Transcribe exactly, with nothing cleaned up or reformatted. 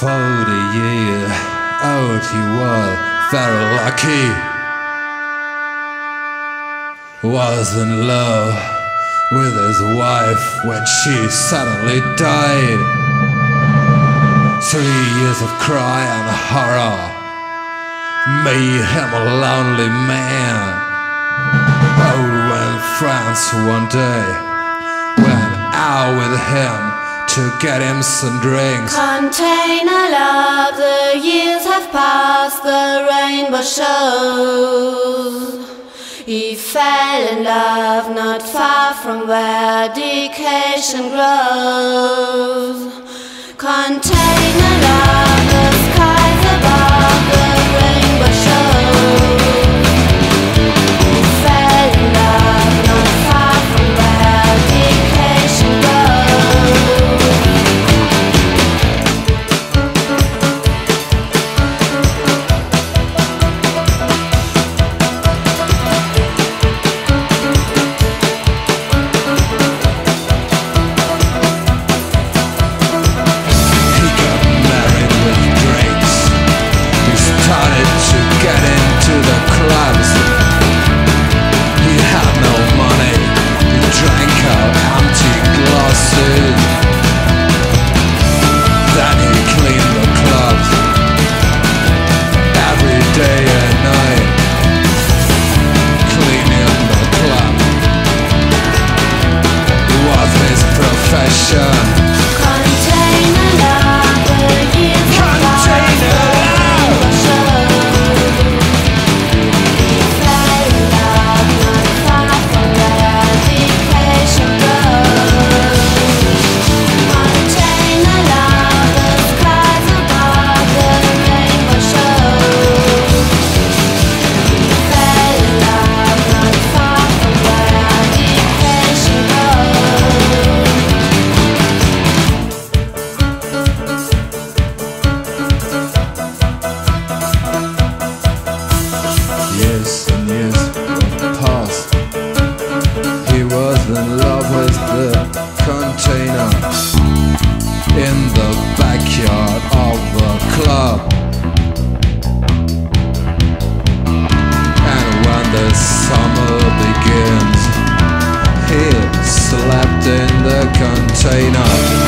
Forty years old he was, very lucky. Was in love with his wife when she suddenly died. Three years of cry and horror made him a lonely man. Oh, when friends one day went out with him to get him some drinks. Container love, the years have passed, the rainbow shows. He fell in love not far from where education grows. Container love, the skies above, the rainbow shows. He fell in love not far from where education grows. Years and years went past. He was in love with the container in the backyard of the club. And when the summer begins, he slept in the container.